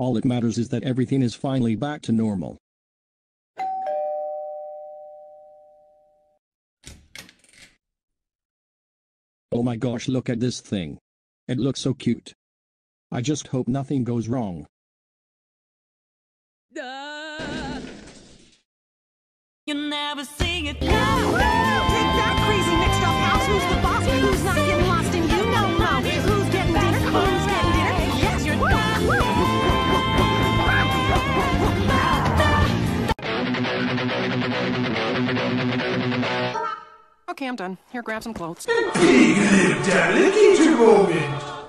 All that matters is that everything is finally back to normal. Oh my gosh, look at this thing. It looks so cute. I just hope nothing goes wrong. You never see it. Take that crazy mixed up house. Who's the boss? Who's not getting lost in you? No, no. Who's getting dinner? Who's getting dinner? Yes, you're Okay, I'm done. Here, grab some clothes. Lieve darling, moment.